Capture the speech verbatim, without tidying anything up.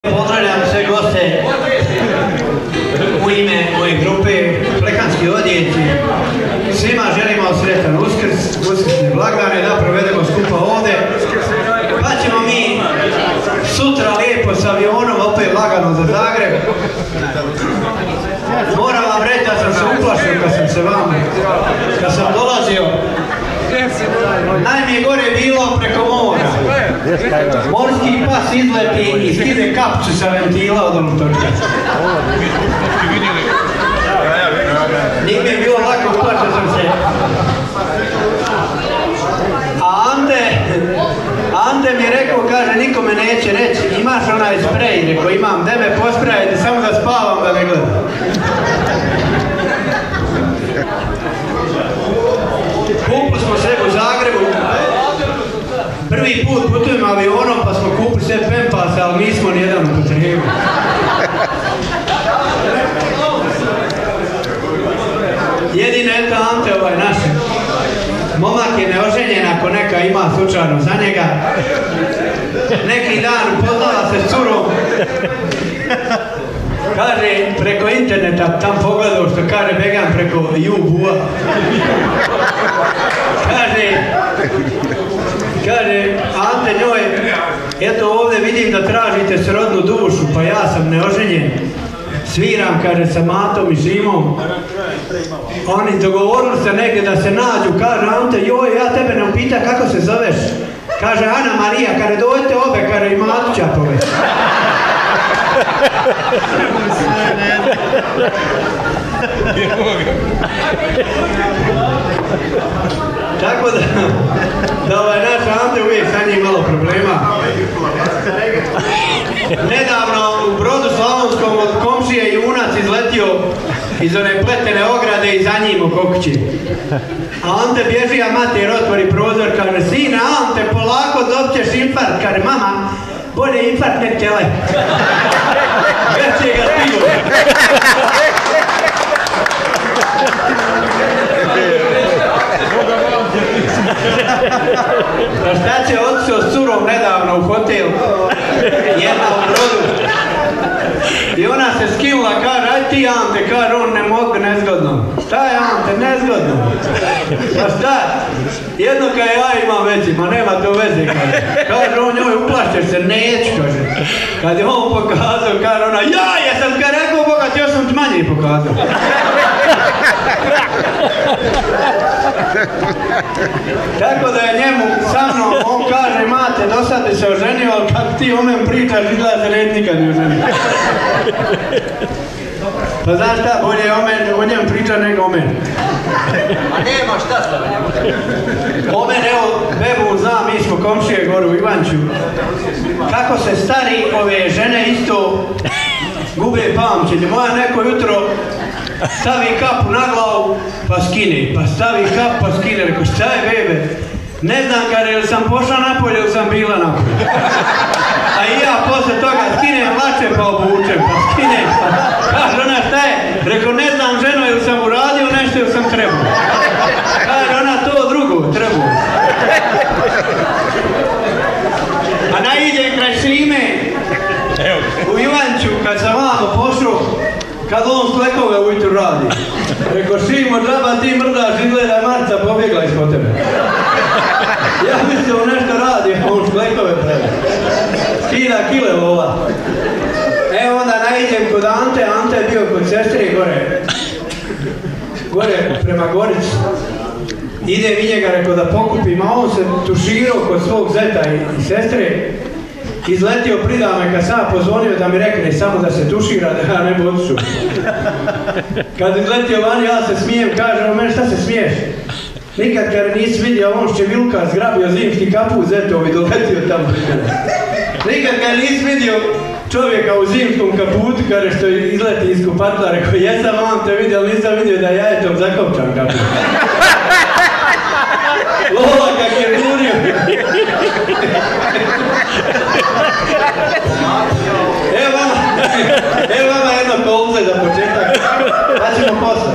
Pozdravljam sve goste u ime moje grupe Plekanski odjeci. Svima želimo sretan Uskrs, uskrsne blagdane, da provedemo skupa ovdje. Pa ćemo mi sutra lijepo s avionom opet lagano za Zagreb. Moram vam reći da sam se uplašio kad sam se vam, kad sam dolazio. Najmije gore je bilo preko mora. Morski pas izleti i skide kapču sa ventila od unutočka. Nije mi je bilo lako, uplašio sam se. A Ante, Ante mi je rekao, kaže, nikome neće reći, imaš onaj sprej, rekao, imam, da me posprajete, samo da spavam da me gledam. Kupili smo sve u Zagrebu, prvi put putujemo avionom pa smo kupili sve pempase, ali nismo nijedan upotrijebili. Jedino je to Ante ovaj naš. Momak je neoženjen ako neka ima slučajno za njega. Neki dan upoznala se s curom. Kaže, preko interneta, tam pogledao što kaže Began preko YouTube-a. Kaže, kaže, Ante njoj, eto ovdje vidim da tražite srodnu dušu, pa ja sam neoženjen. Sviram, kaže, sa Matom i Šimom. Oni dogovorili se negdje da se nađu, kaže Ante, joj, ja tebe ne upita kako se zoveš. Kaže, Ana Marija, kaže, dođite obe, kaže, i Matu ću povesti. Tako da, da ovaj naš Ante uvijek sa njim malo problema. Nedavno u Brodu Slavonskom od komšije junac izletio iz one pletene ograde i za njim oko kuće. A Ante bježi, a mater otvori prozor, kaže, sine, Ante, polako dobit ćeš infarkt, kaže, mama, bolje infarkt nek tele. Već je ga stigo. A šta će otišao s curom nedavno u hotel, jedna u Brodu. I ona se skinula, kaže, aj ti Ante, kaže, on ne mogu, nezgodno. Šta je Ante, nezgodno? Pa šta? Jedno kad ja imam vezi, ma nema to veze, kaže. Kaže, on njoj, uplašćeš se, neću, kaže. Kad je on pokazao, kaže ona, ja jesam kad rekao bogat, još sam ti manje pokazao. Tako da je njemu sa mnom, on kaže, mate, do sad bi se oženio, ali kako ti o men pričaš, izgleda se red nikad ne oženio. Pa znaš šta, bolje je o, men, o njem priča nego o meni. A nema šta šta o njemu. O meni, evo, bebu znam, mi smo komšije gore u Ivanču. Kako se stari ove žene isto gube pamćenje. Moja neko jutro stavi kapu na glavu, pa skine, pa stavi kapu, pa skine, rekao, šta je bebe? Ne znam kada ili sam pošla napolje ili sam bila napolje. A i ja posle toga skinem lače pa obučem, pa skinem, pa kaže ona šta je? Rekao, ne znam ženo ili sam uradio nešto ili sam trebao. Kaže ona to drugo, trebao. A naiđem kraj Šime, u Ivanču, kad sam vamo pošao, kad on sklekove ujutru radi. Rekao, Šimo, džaba ti mrdaš, izgleda je Marca pobjegla ispod tebe. Ja mislim, on nešto radi, a on sklekove preda. Skida kile lova. Evo onda naiđem kod Ante, Ante je bio kod sestre gore. Gore, prema Gorici. Idem i njega, rekao da pokupim, a on se tuširao kod svog zeta i, i sestre. Izletio prida me kad sam pozvonio da mi rekne samo da se tušira, da ja ne bi otišao. Kad izletio van, ja se smijem, kaže, o meni šta se smiješ? Nikad kada nisi vidio, on će Vilka zgrabio zimski kaput zetovi i doletio tamo. Nikad kada nisi vidio čovjeka u zimskom kaputu, kada što izleti iz kupatla, rekao, jesam vam te vidio, ali nisam vidio da je jajetom zakopčan kaput. Lola kak je burio. Evo vama, evo vama jedno kolce za početak, pa ćemo posle.